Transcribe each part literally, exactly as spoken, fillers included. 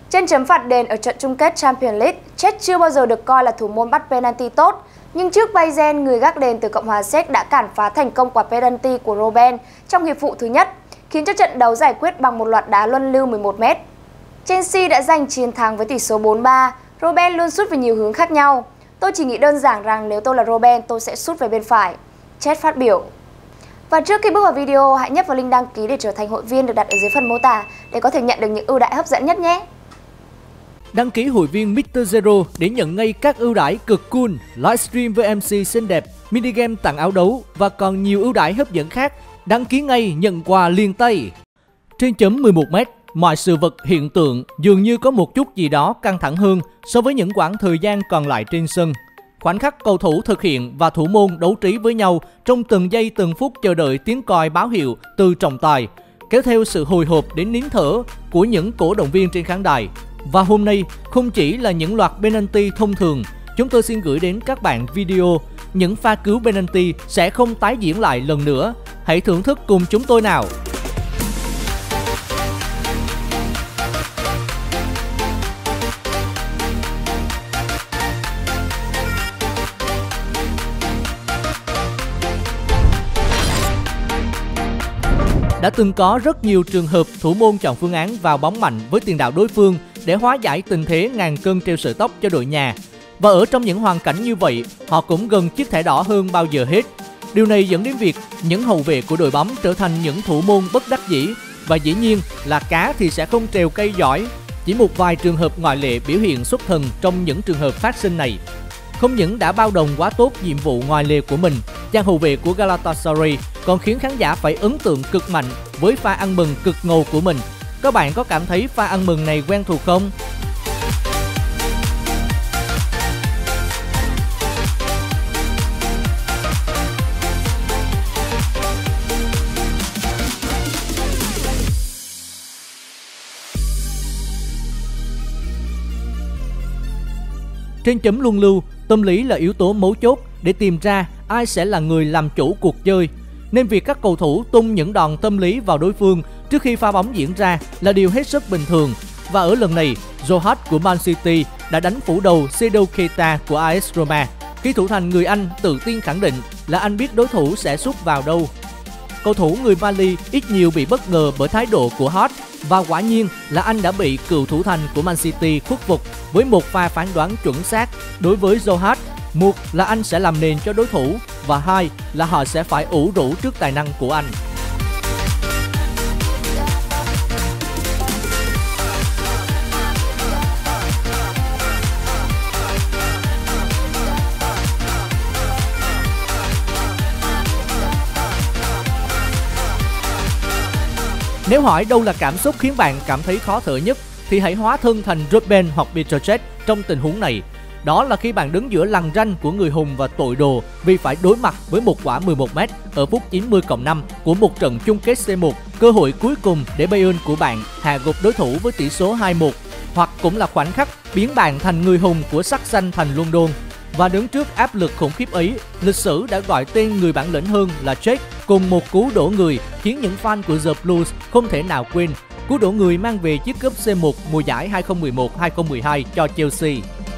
Trên chấm phạt đền ở trận chung kết Champions League, Cech chưa bao giờ được coi là thủ môn bắt penalty tốt, nhưng trước Bayern, người gác đền từ Cộng hòa Séc đã cản phá thành công quả penalty của Robben trong hiệp phụ thứ nhất, khiến cho trận đấu giải quyết bằng một loạt đá luân lưu mười một mét. Chelsea đã giành chiến thắng với tỷ số bốn ba. Robben luôn sút về nhiều hướng khác nhau. Tôi chỉ nghĩ đơn giản rằng nếu tôi là Robben, tôi sẽ sút về bên phải, Cech phát biểu. Và trước khi bước vào video, hãy nhấp vào link đăng ký để trở thành hội viên được đặt ở dưới phần mô tả để có thể nhận được những ưu đãi hấp dẫn nhất nhé. Đăng ký hội viên mít tơ Zero để nhận ngay các ưu đãi cực cool, livestream với em xê xinh đẹp, minigame tặng áo đấu và còn nhiều ưu đãi hấp dẫn khác. Đăng ký ngay, nhận quà liền tay. Trên chấm mười một mét, mọi sự vật hiện tượng dường như có một chút gì đó căng thẳng hơn so với những quãng thời gian còn lại trên sân. Khoảnh khắc cầu thủ thực hiện và thủ môn đấu trí với nhau trong từng giây từng phút chờ đợi tiếng còi báo hiệu từ trọng tài, kéo theo sự hồi hộp đến nín thở của những cổ động viên trên khán đài. Và hôm nay, không chỉ là những loạt penalty thông thường, chúng tôi xin gửi đến các bạn video những pha cứu penalty sẽ không tái diễn lại lần nữa. Hãy thưởng thức cùng chúng tôi nào! Đã từng có rất nhiều trường hợp thủ môn chọn phương án vào bóng mạnh với tiền đạo đối phương để hóa giải tình thế ngàn cân treo sợi tóc cho đội nhà. Và ở trong những hoàn cảnh như vậy, họ cũng gần chiếc thẻ đỏ hơn bao giờ hết. Điều này dẫn đến việc những hậu vệ của đội bóng trở thành những thủ môn bất đắc dĩ. Và dĩ nhiên là cá thì sẽ không trèo cây giỏi. Chỉ một vài trường hợp ngoại lệ biểu hiện xuất thần trong những trường hợp phát sinh này. Không những đã bao đồng quá tốt nhiệm vụ ngoài lề của mình, chàng hậu vệ của Galatasaray còn khiến khán giả phải ấn tượng cực mạnh với pha ăn mừng cực ngầu của mình. Các bạn có cảm thấy pha ăn mừng này quen thuộc không? Trên chấm luân lưu, tâm lý là yếu tố mấu chốt để tìm ra ai sẽ là người làm chủ cuộc chơi. Nên việc các cầu thủ tung những đòn tâm lý vào đối phương trước khi pha bóng diễn ra là điều hết sức bình thường. Và ở lần này, Zohat của Man City đã đánh phủ đầu Seydou Keita của a ét Roma khi thủ thành người Anh tự tin khẳng định là anh biết đối thủ sẽ sút vào đâu. Cầu thủ người Mali ít nhiều bị bất ngờ bởi thái độ của Hart và quả nhiên là anh đã bị cựu thủ thành của Man City khuất phục với một pha phán đoán chuẩn xác đối với Zohat. Một là anh sẽ làm nền cho đối thủ và hai là họ sẽ phải ủ rũ trước tài năng của anh. Nếu hỏi đâu là cảm xúc khiến bạn cảm thấy khó thở nhất thì hãy hóa thân thành Robben hoặc Petr Cech trong tình huống này. Đó là khi bạn đứng giữa lằn ranh của người hùng và tội đồ vì phải đối mặt với một quả mười một mét ở phút chín mươi cộng năm của một trận chung kết xê một, cơ hội cuối cùng để Bayern của bạn hạ gục đối thủ với tỷ số hai một, hoặc cũng là khoảnh khắc biến bạn thành người hùng của sắc xanh thành London. Và đứng trước áp lực khủng khiếp ấy, lịch sử đã gọi tên người bản lĩnh hơn là Cech cùng một cú đổ người khiến những fan của The Blues không thể nào quên. Cú đổ người mang về chiếc cúp xê một mùa giải hai không một một hai không một hai cho Chelsea.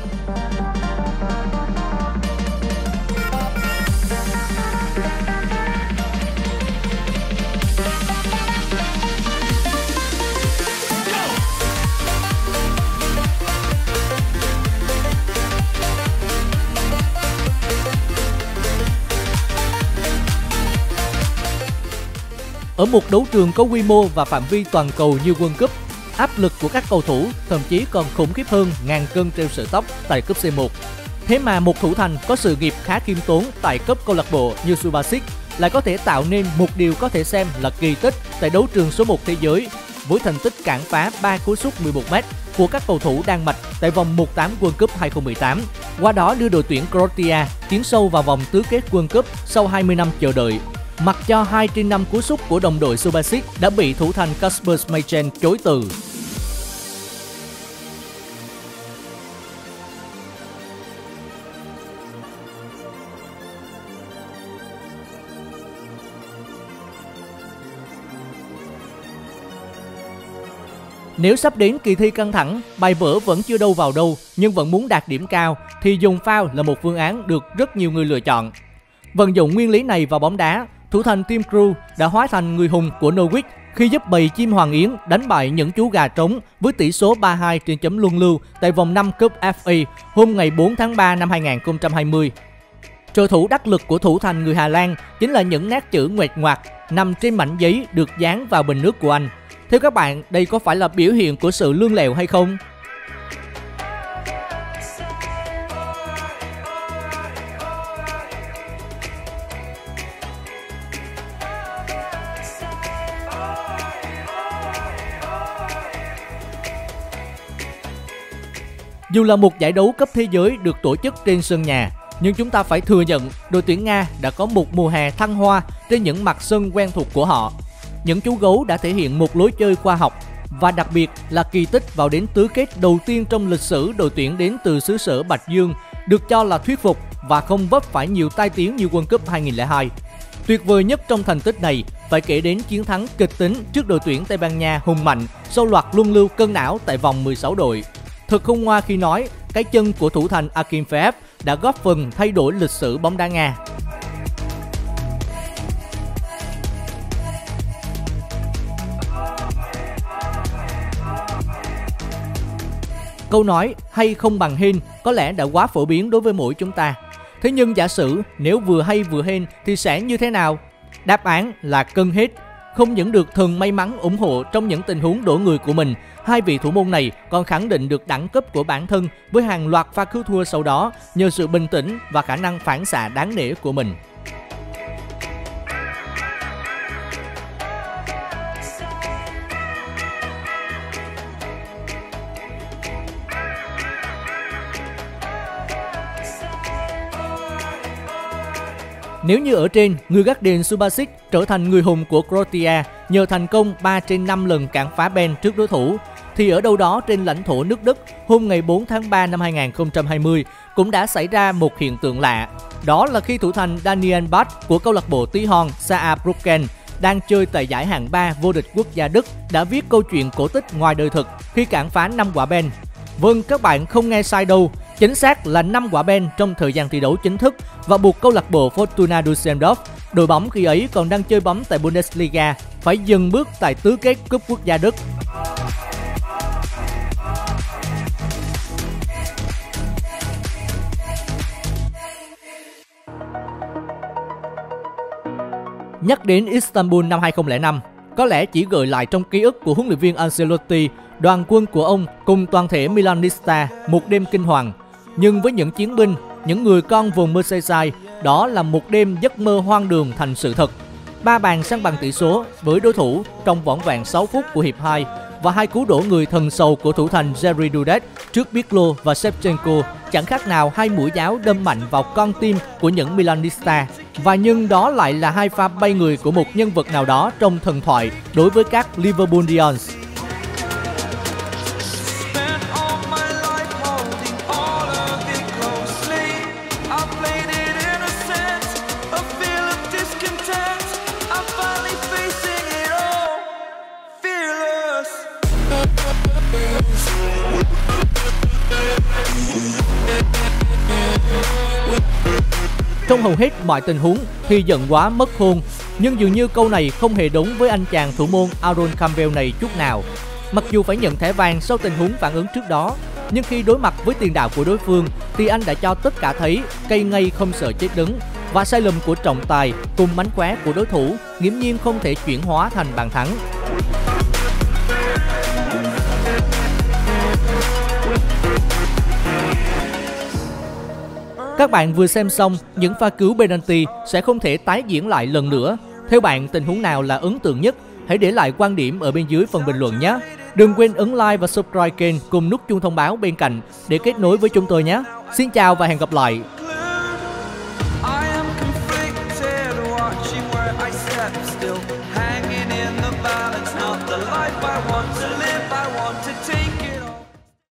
Ở một đấu trường có quy mô và phạm vi toàn cầu như World Cup, áp lực của các cầu thủ thậm chí còn khủng khiếp hơn ngàn cân treo sợi tóc tại cúp xê một. Thế mà một thủ thành có sự nghiệp khá khiêm tốn tại cấp câu lạc bộ như Subasic lại có thể tạo nên một điều có thể xem là kỳ tích tại đấu trường số một thế giới với thành tích cản phá ba cú sút mười một mét của các cầu thủ Đan Mạch tại vòng một tám World Cup hai không một tám. Qua đó đưa đội tuyển Croatia tiến sâu vào vòng tứ kết World Cup sau hai mươi năm chờ đợi. Mặc cho hai trên năm cú sút của đồng đội Subasic đã bị thủ thành Kasper Schmeichel chối từ. Nếu sắp đến kỳ thi căng thẳng, bài vở vẫn chưa đâu vào đâu nhưng vẫn muốn đạt điểm cao thì dùng foul là một phương án được rất nhiều người lựa chọn. Vận dụng nguyên lý này vào bóng đá, thủ thành Tim Krul đã hóa thành người hùng của Norwich khi giúp bầy chim Hoàng Yến đánh bại những chú gà trống với tỷ số ba hai trên chấm luân lưu tại vòng năm cúp ép a hôm ngày bốn tháng ba năm hai nghìn không trăm hai mươi. Trợ thủ đắc lực của thủ thành người Hà Lan chính là những nét chữ nguệch ngoạc nằm trên mảnh giấy được dán vào bình nước của anh. Theo các bạn, đây có phải là biểu hiện của sự lương lẹo hay không? Dù là một giải đấu cấp thế giới được tổ chức trên sân nhà, nhưng chúng ta phải thừa nhận đội tuyển Nga đã có một mùa hè thăng hoa trên những mặt sân quen thuộc của họ. Những chú gấu đã thể hiện một lối chơi khoa học và đặc biệt là kỳ tích vào đến tứ kết đầu tiên trong lịch sử đội tuyển đến từ xứ sở Bạch Dương, được cho là thuyết phục và không vấp phải nhiều tai tiếng như World Cup hai nghìn không trăm lẻ hai. Tuyệt vời nhất trong thành tích này phải kể đến chiến thắng kịch tính trước đội tuyển Tây Ban Nha hùng mạnh sau loạt luân lưu cân não tại vòng mười sáu đội. Thật không ngoa khi nói cái chân của thủ thành Akinfeev đã góp phần thay đổi lịch sử bóng đá Nga. Câu nói hay không bằng hên có lẽ đã quá phổ biến đối với mỗi chúng ta. Thế nhưng giả sử nếu vừa hay vừa hên thì sẽ như thế nào? Đáp án là cân hết. Không những được thần may mắn ủng hộ trong những tình huống đổ người của mình, hai vị thủ môn này còn khẳng định được đẳng cấp của bản thân với hàng loạt pha cứu thua sau đó nhờ sự bình tĩnh và khả năng phản xạ đáng nể của mình. Nếu như ở trên, người gác đền Subasic trở thành người hùng của Croatia nhờ thành công ba trên năm lần cản phá Ben trước đối thủ, thì ở đâu đó trên lãnh thổ nước Đức hôm ngày bốn tháng ba năm hai nghìn không trăm hai mươi cũng đã xảy ra một hiện tượng lạ. Đó là khi thủ thành Daniel Bach của câu lạc bộ tí hon Saarbrücken đang chơi tại giải hạng ba vô địch quốc gia Đức đã viết câu chuyện cổ tích ngoài đời thực khi cản phá năm quả Ben. Vâng, các bạn không nghe sai đâu. Chính xác là năm quả Ben trong thời gian thi đấu chính thức và buộc câu lạc bộ Fortuna Düsseldorf, đội bóng khi ấy còn đang chơi bóng tại Bundesliga, phải dừng bước tại tứ kết cúp quốc gia Đức. Nhắc đến Istanbul năm hai nghìn không trăm lẻ năm, có lẽ chỉ gợi lại trong ký ức của huấn luyện viên Ancelotti, đoàn quân của ông cùng toàn thể Milanista một đêm kinh hoàng. Nhưng với những chiến binh, những người con vùng Merseyside, đó là một đêm giấc mơ hoang đường thành sự thật. Ba bàn sang bằng tỷ số với đối thủ trong vỏn vẹn sáu phút của hiệp hai và hai cú đổ người thần sầu của thủ thành Jerry Dudek trước Pirlo và Shevchenko chẳng khác nào hai mũi giáo đâm mạnh vào con tim của những Milanista. Và nhưng đó lại là hai pha bay người của một nhân vật nào đó trong thần thoại đối với các Liverpoolians. Trong hầu hết mọi tình huống thì giận quá mất khôn, nhưng dường như câu này không hề đúng với anh chàng thủ môn Aaron Campbell này chút nào. Mặc dù phải nhận thẻ vàng sau tình huống phản ứng trước đó, nhưng khi đối mặt với tiền đạo của đối phương thì anh đã cho tất cả thấy cây ngay không sợ chết đứng, và sai lầm của trọng tài cùng mánh khóe của đối thủ nghiễm nhiên không thể chuyển hóa thành bàn thắng. Các bạn vừa xem xong những pha cứu penalty sẽ không thể tái diễn lại lần nữa. Theo bạn, tình huống nào là ấn tượng nhất? Hãy để lại quan điểm ở bên dưới phần bình luận nhé. Đừng quên ấn like và subscribe kênh cùng nút chuông thông báo bên cạnh để kết nối với chúng tôi nhé. Xin chào và hẹn gặp lại.